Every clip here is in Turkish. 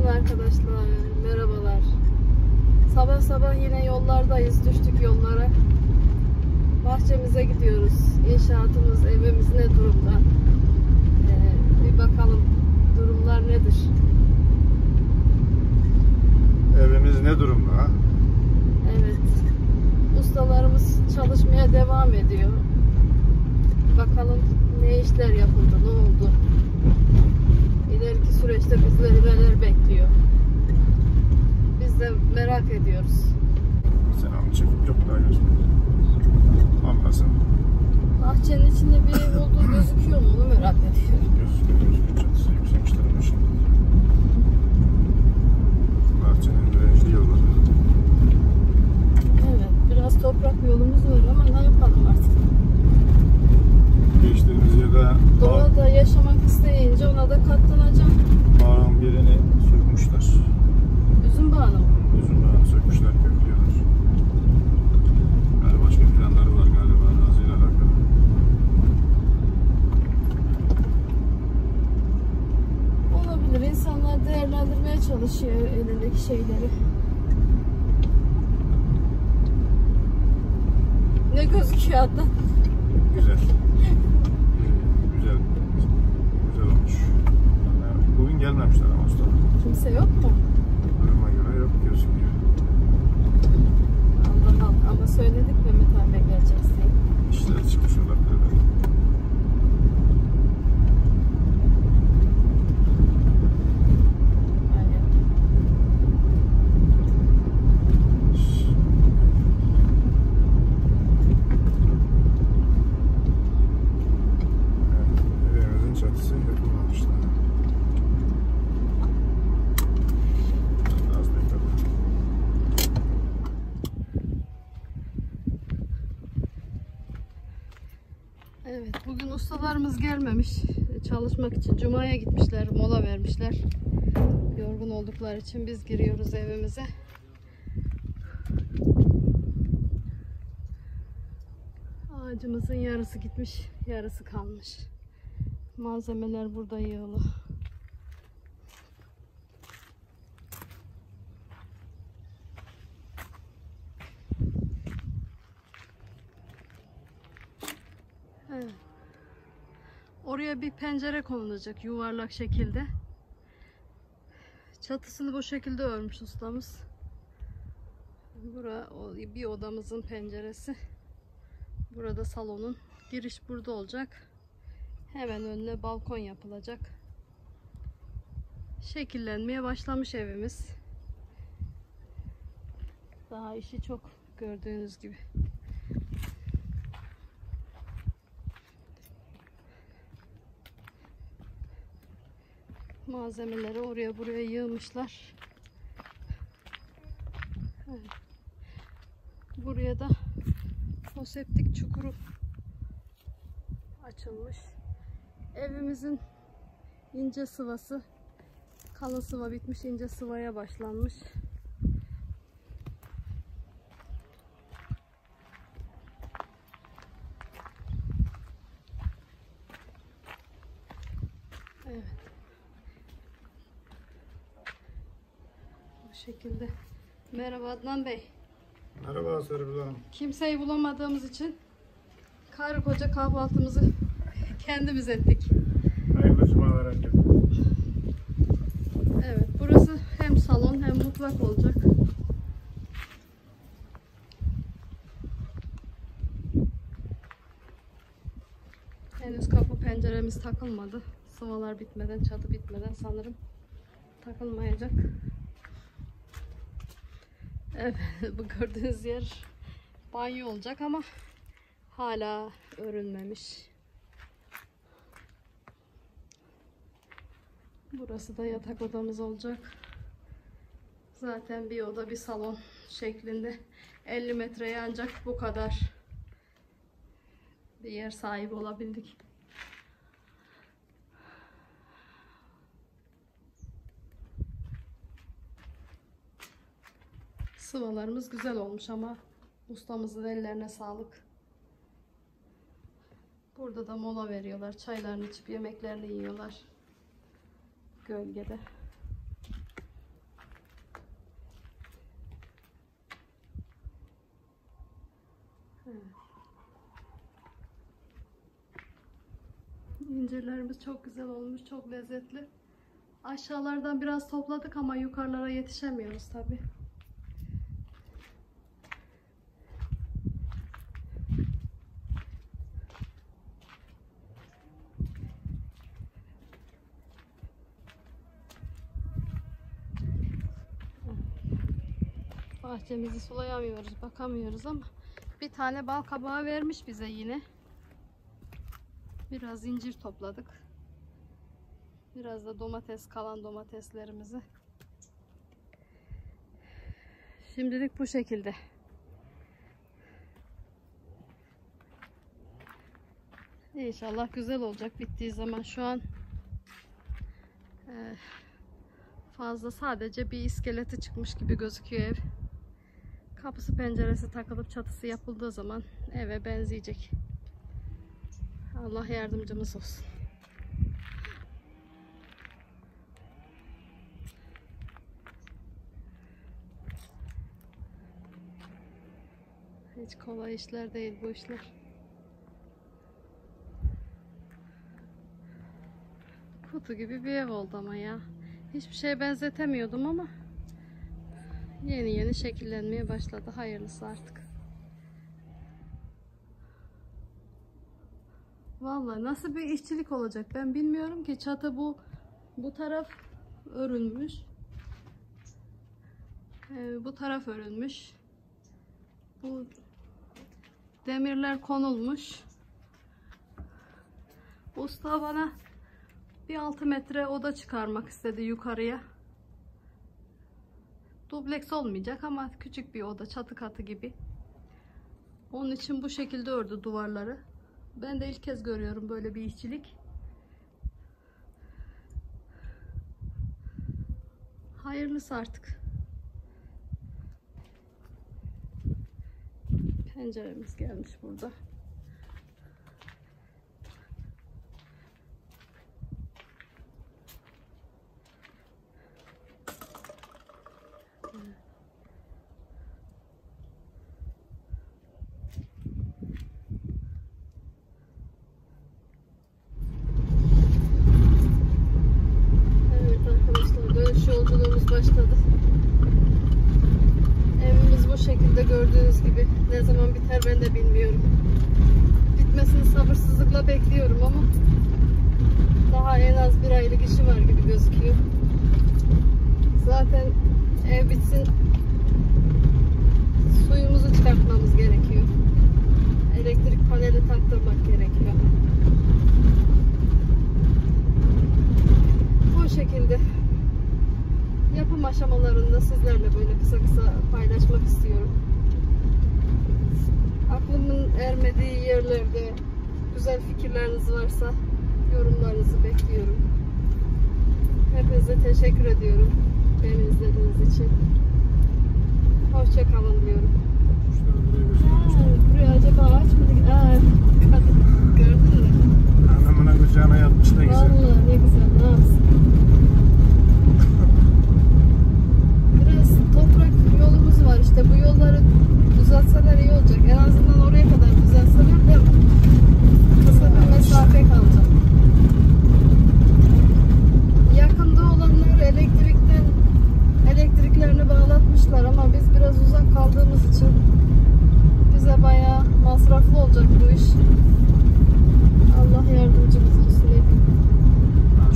arkadaşlar, merhabalar. Sabah sabah yine yollardayız, düştük yollara. Bahçemize gidiyoruz. İnşaatımız, evimiz ne durumda? Bir bakalım durumlar nedir? Evimiz ne durumda? Evet. Ustalarımız çalışmaya devam ediyor. Bakalım ne işler yapıldı, ne oldu? İleriki süreçte bizleri neler bekliyor? Biz de merak ediyoruz. Sen onu çekip yok daha gözükmüyor. Anlasın. Bahçenin içinde bir ev olduğu gözüküyor mu? Onu merak ediyorum. Gözüküyor. Çatısı yüksekmişler ama şimdi. Bahçenin dirençli yolları. Evet, biraz toprak yolumuz var ama ne yapalım artık? Geçtiğimiz yerde Doğada yaşamak isteyince ona da katlanacağım. bağın birini sökmüşler. Üzüm bağını mı? Üzüm bağını sökmüşler, köklüyorlar. Yani başka planları var galiba araziyle alakalı. Olabilir. İnsanlar değerlendirmeye çalışıyor elindeki şeyleri. Ne gözüküyor hatta? Güzel. Güzel olmuş. Yani bugün gelmemişler ama ustalar. Kimse yok mu? Duruma göre yok gözüküyor. Allah Allah. Ama söyledik Mehmet abiye geleceğiz diye. İşler çıkmış olabilir belki. Aynen. Evet, evimizin çatısı yapılmamıştı. Az bekledim. Evet, bugün ustalarımız gelmemiş çalışmak için. Cuma'ya gitmişler, mola vermişler. Yorgun oldukları için biz giriyoruz evimize. Ağacımızın yarısı gitmiş, yarısı kalmış. Malzemeler burada yığılı. Evet. Oraya bir pencere konulacak yuvarlak şekilde. Çatısını bu şekilde örmüş ustamız. Bura bir odamızın penceresi. Burada salonun giriş burada olacak. Hemen önüne balkon yapılacak. Şekillenmeye başlamış evimiz. Daha işi çok gördüğünüz gibi. Malzemeleri oraya buraya yığmışlar. Evet. Buraya da foseptik çukuru açılmış. Evimizin ince sıvası, kalın sıva bitmiş, ince sıvaya başlanmış. Evet. Bu şekilde. Merhaba Adnan Bey. Merhaba Serpil Hanım. Kimseyi bulamadığımız için karı koca kahvaltımızı kendimiz ettik. Hayırlı cumalar önce. Evet, burası hem salon hem mutfak olacak. Henüz kapı penceremiz takılmadı. Sıvalar bitmeden, çatı bitmeden sanırım takılmayacak. Evet, bu gördüğünüz yer banyo olacak ama hala örülmemiş. Burası da yatak odamız olacak. Zaten bir oda bir salon şeklinde 50 metreye ancak bu kadar bir yer sahibi olabildik. Sıvalarımız güzel olmuş ama ustamızın ellerine sağlık. Burada da mola veriyorlar. Çaylarını içip yemeklerini yiyorlar. Gölgede. İncirlerimiz çok güzel olmuş, çok lezzetli. Aşağılardan biraz topladık ama yukarılara yetişemiyoruz tabii. Bahçemizi sulayamıyoruz, bakamıyoruz ama bir tane bal kabağı vermiş bize yine. Biraz incir topladık. Biraz da domates, kalan domateslerimizi. Şimdilik bu şekilde. İnşallah güzel olacak bittiği zaman. Şu an fazla sadece bir iskeleti çıkmış gibi gözüküyor ev. Kapısı penceresi takılıp çatısı yapıldığı zaman eve benzeyecek. Allah yardımcımız olsun. Hiç kolay işler değil bu işler. Kutu gibi bir ev oldu ama ya. Hiçbir şeye benzetemiyordum ama yeni yeni şekillenmeye başladı. Hayırlısı artık. Vallahi nasıl bir işçilik olacak ben bilmiyorum ki. Çatı bu taraf örülmüş. Bu taraf örülmüş. Bu demirler konulmuş. Usta bana bir 6 metre oda çıkarmak istedi yukarıya. Dubleks olmayacak ama küçük bir oda, çatı katı gibi. Onun için bu şekilde ördü duvarları. Ben de ilk kez görüyorum böyle bir işçilik. Hayırlısı artık. Penceremiz gelmiş burada. Yolculuğumuz başladı. Evimiz bu şekilde gördüğünüz gibi. Ne zaman biter ben de bilmiyorum. Bitmesini sabırsızlıkla bekliyorum ama daha en az bir aylık işi var gibi gözüküyor. Zaten ev bitsin suyumuzu çıkartmamız gerekiyor. Elektrik paneli taktırmak gerekiyor. Bu şekilde yapım aşamalarında sizlerle böyle kısa kısa paylaşmak istiyorum. Aklımın ermediği yerlerde güzel fikirleriniz varsa yorumlarınızı bekliyorum. Hepinize teşekkür ediyorum beni izlediğiniz için. Hoşça kalın diyorum. Buraya acaba ağaç mı? Gördün mü? Anamına kucağına yatmış ne güzel. Vallahi ne güzel, ne yapsın? Biraz toprak yolumuz var işte, bu yolları düzeltseler iyi olacak. En azından oraya kadar düzeltseler de kısa bir mesafe kalacak. Yakında olanlar elektriklerini bağlatmışlar ama biz biraz uzak kaldığımız için bize bayağı masraflı olacak bu iş. Allah yardımcımız olsun.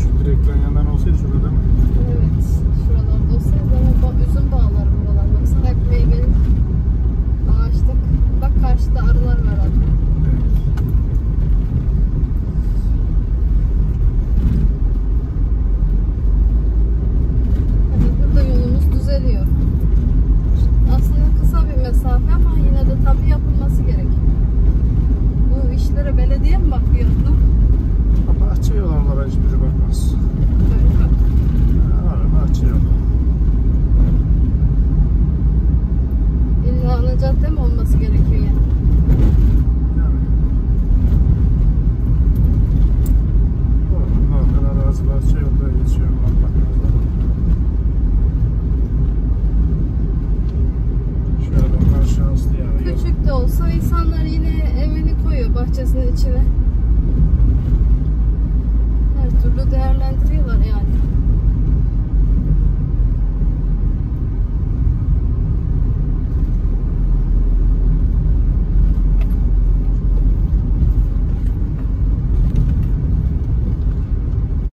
olsa insanlar yine evini koyuyor bahçesinin içine.